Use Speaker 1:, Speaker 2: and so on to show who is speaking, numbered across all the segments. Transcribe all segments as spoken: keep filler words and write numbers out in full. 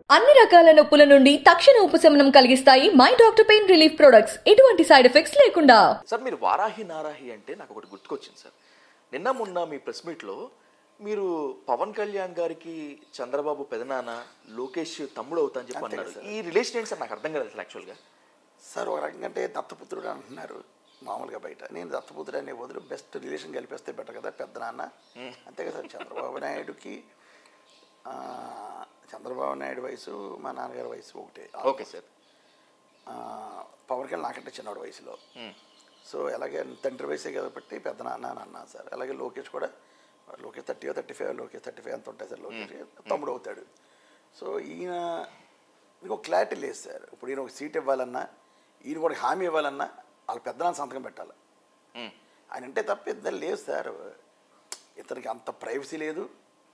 Speaker 1: అన్ని రకాల నొప్పుల నుండి తక్షణ ఉపశమనం కలిగిస్తాయి my doctor pain relief products. ఎటువంటి సైడ్ ఎఫెక్ట్స్ లేకుండా.
Speaker 2: సార్ మీరు వారాహి నారాహి అంటే నాకు ఒకటి గుర్తుకొచ్చింది సార్. నిన్న మొన్న మీ ప్రెస్ మీట్లో మీరు పవన్ కళ్యాణ్ గారికి చంద్రబాబు పెదనాన్న, లోకేష్ తమ్ముడు అవుతా అని చెప్పి అన్నారు. ఈ రిలేషన్ ఏంటి సార్? నాకు అర్థం కాదు అసలు యాక్చువల్గా.
Speaker 3: సార్ ఒక రకంగా అంటే దత్తపుత్రుడు అంటున్నారు మామూలుగా బయట. నేను దత్తపుత్రుడు అనే బదులు బెస్ట్ రిలేషన్ కలిపేస్తే బెటర్ కదా పెద్దనాన్న. అంతే కదా సార్. చంద్రబాబు నాయుడుకి చంద్రబాబు నాయుడు వయసు మా నాన్నగారి వయసు ఒకటే.
Speaker 2: Okay sir.
Speaker 3: పవన్ కళ్యాణ్ నాకంటే చిన్నవాడు వయసులో. సో అలాగే తండ్రి వయసే కాబట్టి పెద్ద నాన్న అని అన్నాను సార్. అలాగే లోకేష్ కూడా Lokesh thirty thirty five Lokesh thirty five అంత ఉంటాయి సార్. లోకేష్ తమ్ముడు అవుతాడు. సో ఈయన ఇంకొక క్లారిటీ లేదు సార్. ఇప్పుడు ఈయన ఒక సీట్ ఇవ్వాలన్నా, ఈయన కూడా హామీ ఇవ్వాలన్నా వాళ్ళ పెద్దనాన్న సంతకం పెట్టాలి. ఆయన అంటే తప్ప ఇద్దరు లేదు సార్. ఇతనికి అంత ప్రైవసీ లేదు,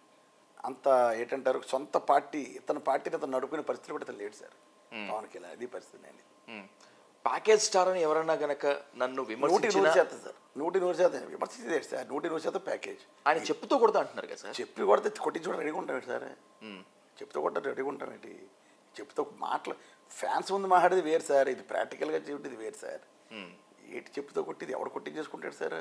Speaker 3: అంత ఏంటంటారు సొంత పార్టీ ఇతని పార్టీని ఇతను నడుపుకునే పరిస్థితి కూడా ఇతను లేడు సార్ పవన్ కళ్యాణ్. అది పరిస్థితి. నేను
Speaker 2: ప్యాకేజ్ స్టార్ అని ఎవరన్నా గనక నన్ను
Speaker 3: నూటి నూరు శాతం సార్ నూటి నూరు శాతం విమర్శించలేదు సార్. నూటి నూరు శాతం ప్యాకేజ్
Speaker 2: ఆయన చెప్పుతో కొడతా అంటున్నారు కదా సార్.
Speaker 3: చెప్పి కొడితే కొట్టించుకోవడం రెడీగా ఉంటాం సార్. చెప్తూ కొట్ట రెడీగా ఉంటాం ఏంటి? చెప్తూ మాటలు ఫ్యాన్స్ ముందు మాట్లాడేది వేరు సార్, ఇది ప్రాక్టికల్గా చెప్పేది వేరు సార్. ఏంటి చెప్తూ కొట్టిది ఎవడు కొట్టించేసుకుంటాడు సార్?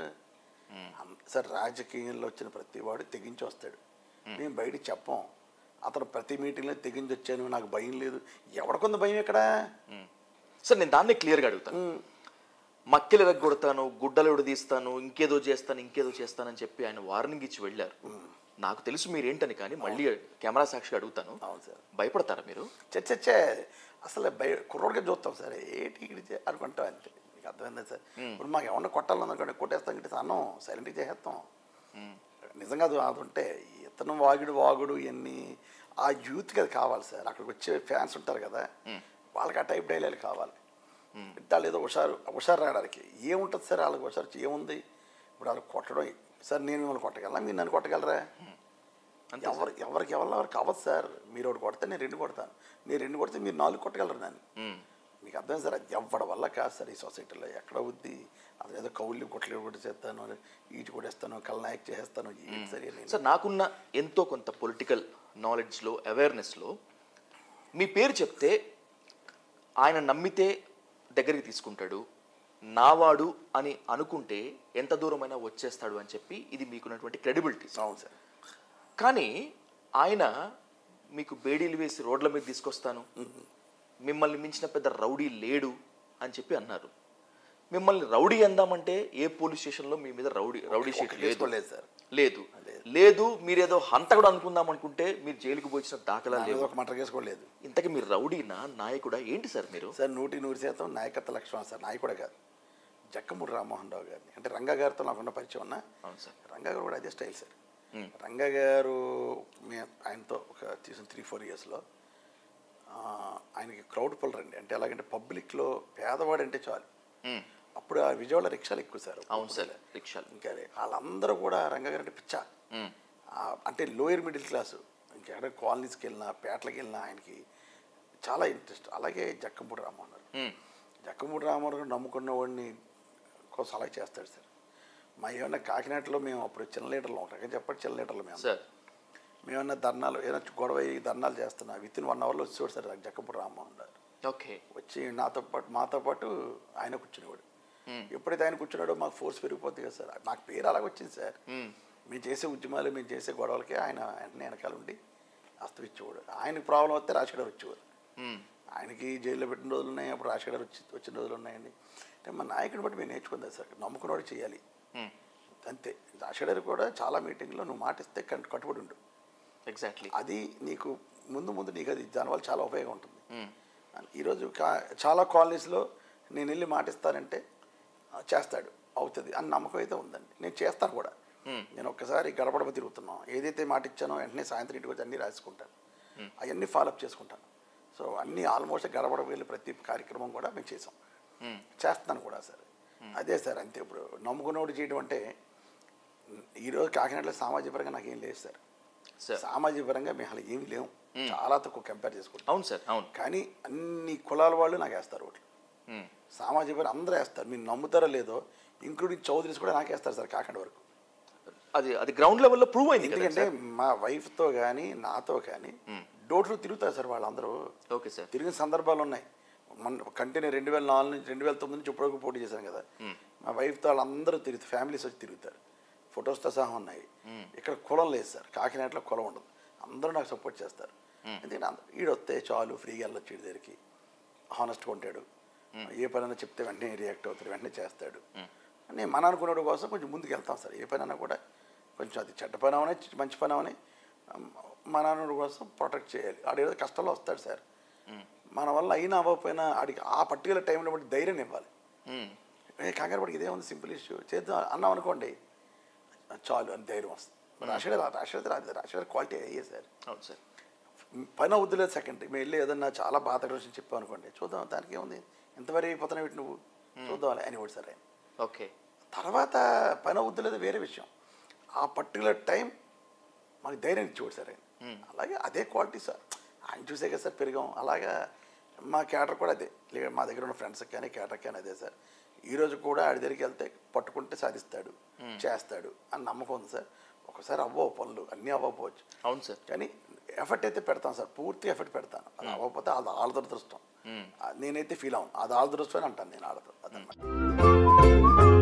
Speaker 3: సార్ రాజకీయంలో వచ్చిన ప్రతి వాడు తెగించి వస్తాడు. మేము బయటికి చెప్పం. అతను ప్రతి మీటింగ్లో తెగించి వచ్చాను, నాకు భయం లేదు. ఎవరికొంద భయం ఎక్కడ
Speaker 2: సార్? నేను దాన్నే క్లియర్గా అడుగుతాను. మక్కెలు ఎరగొడతాను, గుడ్డలు విడదీస్తాను, ఇంకేదో చేస్తాను ఇంకేదో చేస్తానని చెప్పి ఆయన వార్నింగ్ ఇచ్చి వెళ్ళారు. నాకు తెలుసు మీరేంటని, కానీ మళ్ళీ కెమెరా సాక్షిగా అడుగుతాను.
Speaker 3: అవును సార్.
Speaker 2: భయపడతారా మీరు?
Speaker 3: చచ్చే అసలు భయ కుర్రోడిగా చూస్తాం సార్. ఏంటి ఇక్కడి అనుకుంటాం అంతే. మీకు అర్థమైందా సార్? ఇప్పుడు మాకు ఏమన్నా కొట్టాలనుకోండి కొట్టేస్తాం, గిట్టే అన్నం సైలెంట్గా చేసేస్తాం. నిజంగా అది అది ఉంటే ఇతను వాగుడు వాగుడు ఇవన్నీ ఆ యూత్కి అది కావాలి సార్. అక్కడికి వచ్చే ఫ్యాన్స్ ఉంటారు కదా, వాళ్ళకి ఆ టైప్ డైలాగ్ కావాలి. వాళ్ళు ఏదో హుషారు హుషారు రావడానికి ఏముంటుంది సార్ వాళ్ళకి హుషారు ఏముంది? ఇప్పుడు వాళ్ళు కొట్టడం సార్, నేను మిమ్మల్ని కొట్టగలరా, మీరు నన్ను కొట్టగలరా? ఎవరు ఎవరికి ఎవరిలో ఎవరికి అవ్వదు సార్. మీరు ఒకటి కొడితే నేను రెండు కొడతాను, మీరు రెండు కొడితే మీరు నాలుగు కొట్టగలరు నన్ను. మీకు అర్థం సార్? అది ఎవ్వడం వల్ల కాదు సార్. ఈ సొసైటీలో ఎక్కడ అవుద్ది? అది ఏదో కౌళ్ళు కొట్టలు కూడా చేస్తాను, ఈటి కూడా ఇస్తాను, కళ్ళనాయక్ చేసేస్తాను. ఏంటి సరే
Speaker 2: సార్, నాకున్న ఎంతో కొంత పొలిటికల్ నాలెడ్జ్లో అవేర్నెస్లో మీ పేరు చెప్తే ఆయన నమ్మితే దగ్గరికి తీసుకుంటాడు, నావాడు అని అనుకుంటే ఎంత దూరమైనా వచ్చేస్తాడు అని చెప్పి ఇది మీకున్నటువంటి క్రెడిబిలిటీ.
Speaker 3: అవును సార్.
Speaker 2: కానీ ఆయన మీకు బేడీలు వేసి రోడ్ల మీద తీసుకొస్తాను, మిమ్మల్ని మించిన పెద్ద రౌడీ లేడు అని చెప్పి అన్నారు. మిమ్మల్ని రౌడీ అందామంటే ఏ పోలీస్ స్టేషన్లో మీ మీద రౌడీ రౌడీ షీట్ లేదు
Speaker 3: సార్.
Speaker 2: లేదు లేదు మీరేదో హంతకుడు అనుకుందాం అనుకుంటే మీరు జైలుకు పోయించిన దాఖలా లేదు,
Speaker 3: ఒక మటర్ చేసుకోలేదు.
Speaker 2: ఇంతకీ మీరు రౌడీనా నాయకుడా ఏంటి సార్ మీరు?
Speaker 3: సార్ నూటి నూరు శాతం నాయకత్వ లక్షణం సార్. నాయకుడే కాదు. జక్కమూడి రామ్మోహన్ రావు గారిని అంటే రంగా గారితో నాకున్న పరిచయం ఉన్నా.
Speaker 2: అవును సార్.
Speaker 3: రంగా గారు కూడా అదే స్టైల్ సార్. రంగా గారు మే ఆయనతో ఒక తీసిన త్రీ ఫోర్ ఇయర్స్లో ఆయనకి క్రౌడ్ పుల్లర్ అండి. అంటే ఎలాగంటే పబ్లిక్లో పేదవాడు అంటే చాలు. అప్పుడు ఆ విజయవాడ రిక్షాలు ఎక్కువ సార్.
Speaker 2: అవును సార్, రిక్షాలు.
Speaker 3: ఇంకా వాళ్ళందరూ కూడా రంగా గారు అంటే పిచ్చా. అంటే లోయర్ మిడిల్ క్లాసు, ఇంకెక్కడ కాలనీస్కి వెళ్ళినా పేటలకు వెళ్ళినా ఆయనకి చాలా ఇంట్రెస్ట్. అలాగే జక్కంపూడి రామ్మోహన్ గారు జక్కంపూడి రామ్మోహన్ గారు నమ్ముకున్న వాడిని కోసం అలాగే చేస్తాడు సార్. మా ఏమన్నా కాకినాడలో మేము అప్పుడు చిన్న లీటర్లు ఒక రకంగా చెప్పండి చిన్న లీటర్లు మేము
Speaker 2: సార్
Speaker 3: మేమన్నా ధర్నాలు ఏదైనా గొడవ ధర్నాలు చేస్తున్నా విత్ ఇన్ వన్ అవర్లో వచ్చేవాడు సార్ జక్కంపూడి రామ్మోహన్ గారు.
Speaker 2: ఓకే.
Speaker 3: వచ్చి నాతో పాటు మాతో పాటు ఆయన కూర్చునేవాడు. ఎప్పుడైతే ఆయన కూర్చున్నాడో మాకు ఫోర్స్ పెరిగిపోతుంది కదా సార్. నాకు పేరు అలాగ వచ్చింది సార్. మేము చేసే ఉద్యమాలు మేము చేసే గొడవలకి ఆయన వెంటనే వెనకాల ఉండి అస్తమిచ్చేవాడు. ఆయనకి ప్రాబ్లం వస్తే రాజశేఖర్ వచ్చేవారు. ఆయనకి జైల్లో పెట్టిన రోజులు ఉన్నాయి, అప్పుడు రాజశేఖర్ వచ్చి వచ్చిన రోజులు ఉన్నాయండి. అంటే మా నాయకుడిని బట్టి మేము నేర్చుకుందా సార్. నమ్ముకున్నవాడు చేయాలి అంతే. రాజశేఖర్ కూడా చాలా మీటింగ్లో నువ్వు మాట ఇస్తే కట్టుబడి ఉండు.
Speaker 2: ఎగ్జాక్ట్లీ.
Speaker 3: అది నీకు ముందు ముందు నీకు అది దానివల్ల చాలా ఉపయోగం ఉంటుంది. ఈరోజు కా చాలా కాలనీస్లో నేను వెళ్ళి మాటిస్తానంటే చేస్తాడు, అవుతుంది అని నమ్మకం అయితే ఉందండి. నేను చేస్తాను కూడా. నేను ఒక్కసారి గడపడప తిరుగుతున్నాను, ఏదైతే మాట ఇచ్చానో వెంటనే సాయంత్రం ఇంటికి వచ్చి అన్నీ రాసుకుంటాను, అవన్నీ ఫాలోఅప్ చేసుకుంటాను. సో అన్నీ ఆల్మోస్ట్ గడపడప వెళ్ళి ప్రతి కార్యక్రమం కూడా మేము చేసాం, చేస్తున్నాను కూడా సార్. అదే సార్ అంతే. ఇప్పుడు నమ్ముకున్నోడు చేయడం అంటే ఈరోజు కాకినాడలో సామాజిక పరంగా నాకేం లేదు సార్. సామాజిక పరంగా మేము అలా ఏమి లేవు, చాలా తక్కువ కంపేర్ చేసుకుంటాం.
Speaker 2: అవును సార్, అవును.
Speaker 3: కానీ అన్ని కులాల వాళ్ళు నాకు వేస్తారు ఓట్లు. సామాజిక పరంగా అందరూ వేస్తారు. మీరు నమ్ముతారో లేదో, ఇంక్లూడింగ్ చౌదరీస్ కూడా నాకు వేస్తారు సార్ కాకినాడ వరకు.
Speaker 2: అది అది గ్రౌండ్ లెవెల్లో ప్రూవ్ అయింది.
Speaker 3: ఎందుకంటే మా వైఫ్తో కానీ నాతో కానీ డోర్ టు తిరుగుతారు సార్ వాళ్ళందరూ.
Speaker 2: Okay sir.
Speaker 3: తిరిగిన సందర్భాలు ఉన్నాయి. మన కంటిన్యూ రెండు వేల నాలుగు నుంచి రెండు వేల తొమ్మిది నుంచి ఇప్పటివరకు పోటీ చేశాను కదా, మా వైఫ్తో వాళ్ళందరూ తిరుగుతారు, ఫ్యామిలీస్ వచ్చి తిరుగుతారు, ఫొటోస్తో సహా ఉన్నాయి. ఇక్కడ కులం లేదు సార్, కాకినాడలో కులం ఉండదు, అందరూ నాకు సపోర్ట్ చేస్తారు. ఎందుకంటే ఈడొస్తే చాలు ఫ్రీగా వెళ్ళొచ్చు, వీడి దగ్గరికి హానెస్ట్గా ఉంటాడు, ఏ పనైనా చెప్తే వెంటనే రియాక్ట్ అవుతాడు, వెంటనే చేస్తాడు. నేను మన అనుకునే కోసం కొంచెం ముందుకు వెళ్తాం సార్. ఏ పనైనా కూడా కొంచెం అది చెడ్డ పని అవని మంచి పని అవని మన అనుకునే కోసం ప్రొటెక్ట్ చేయాలి. ఆడేదో కష్టంలో వస్తాడు సార్, మన వల్ల అయినా అవ్వకపోయినా ఆడికి ఆ పర్టికులర్ టైంలో బట్టి ధైర్యం ఇవ్వాలి. కంగారు పడికి ఇదే ఉంది, సింపుల్ ఇష్యూ చేద్దాం అన్నాం అనుకోండి చాలు అని ధైర్యం వస్తుంది. రాష్ట్ర రాష్ట్ర రాష్ట్ర క్వాలిటీ అయ్యే సార్.
Speaker 2: అవును సార్.
Speaker 3: పైన వద్దులేదు సెకండరీ, మేము వెళ్ళి ఏదన్నా చాలా బాధ విషయం చెప్పాం అనుకోండి, చూద్దాం దానికి ఏముంది, ఎంతవరకు అయిపోతున్నావు వీటి నువ్వు చూద్దాం అని కూడా సార్ ఆయన.
Speaker 2: ఓకే.
Speaker 3: తర్వాత పైన వద్దులేదు వేరే విషయం, ఆ పర్టికులర్ టైం మాకు ధైర్యం ఇచ్చేవాడు సార్ ఆయన. అలాగే అదే క్వాలిటీ సార్, ఆయన చూసే కదా సార్ పెరిగాం. అలాగా మా క్యాటర్ కూడా అదే, లేదా మా దగ్గర ఉన్న ఫ్రెండ్స్కి కానీ క్యాటర్ కానీ అదే సార్. ఈరోజు కూడా ఆడి దగ్గరికి వెళ్తే పట్టుకుంటే సాధిస్తాడు, చేస్తాడు అని నమ్మకం ఉంది సార్. ఒకసారి అవ్వవు పనులు, అన్నీ అవ్వకపోవచ్చు.
Speaker 2: అవును సార్.
Speaker 3: కానీ ఎఫర్ట్ అయితే పెడతాను సార్, పూర్తి ఎఫర్ట్ పెడతాను. అది అవ్వకపోతే అది ఆళ్ళ దురదృష్టం, నేనైతే ఫీల్ అవును, అది ఆళ్ళ దురదృష్టం అని అంటాను నేను, ఆడదు అదన్నమాట.